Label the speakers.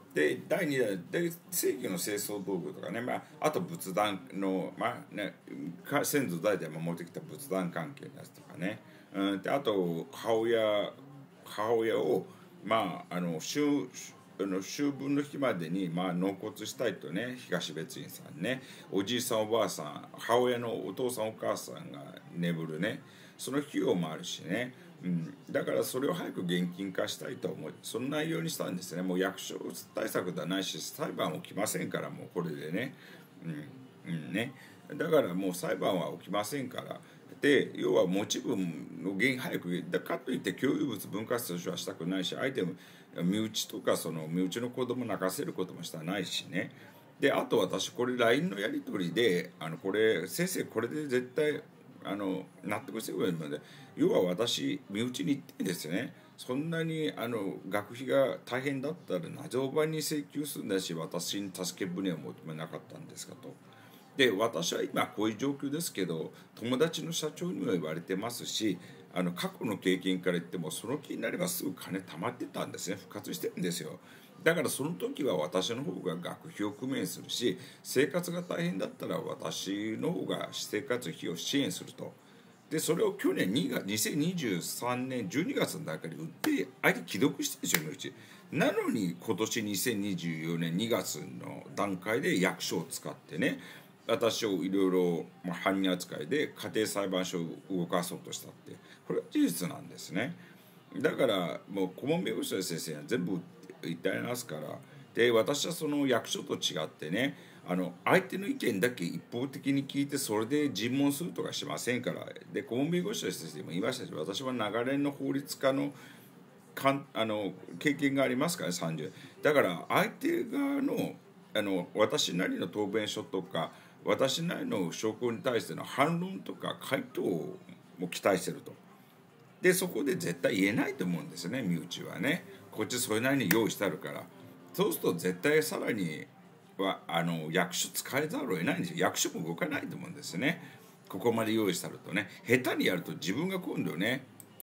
Speaker 1: で第2弾で正規の清掃道具とかね、あと仏壇の、先祖代々守ってきた仏壇関係のやつとかね、であと母親を秋分の日までに納骨したいとね、東別院さんね、おじいさんおばあさん、母親のお父さんお母さんが眠るね、その費用もあるしね、だからそれを早く現金化したいと思い、その内容にしたんですね。もう役所対策ではないし、裁判起きませんから、もうこれでね、だからもう裁判は起きませんから。で要は持ち分の早くかといって共有物分割としてはしたくないし、相手も身内とかその身内の子供泣かせることもしたないしね。であと私これ LINE のやり取りでこれ先生これで絶対納得してくれるので、要は私身内に言ってんですよね。そんなに学費が大変だったらなぜお前に請求するんだし、私に助け舟を求めなかったんですかと。で私は今こういう状況ですけど、友達の社長にも言われてますし、過去の経験から言ってもその気になればすぐ金貯まってたんですね。復活してるんですよ。だからその時は私の方が学費を工面するし、生活が大変だったら私の方が生活費を支援すると。でそれを去年2023年12月の中で売って相手既読してるんですよ、うち。なのに今年2024年2月の段階で役所を使ってね、私をいろいろ犯人扱いで家庭裁判所を動かそうとしたって、これは事実なんですね。だからもう顧問弁護士の先生は全部言ってありますから。で私はその役所と違ってね、相手の意見だけ一方的に聞いてそれで尋問するとかしませんから。で顧問弁護士の先生も言いましたし、私は長年の法律家の経験がありますからね、30。だから相手側の私なりの答弁書とか私なりの証拠に対しての反論とか回答も期待してると。でそこで絶対言えないと思うんですよね、身内はね。こっちそれなりに用意してあるから。そうすると絶対さらに役所使えざるを得ないんですよ。役所も動かないと思うんですよね、ここまで用意してあるとね。下手にやると自分が今度ね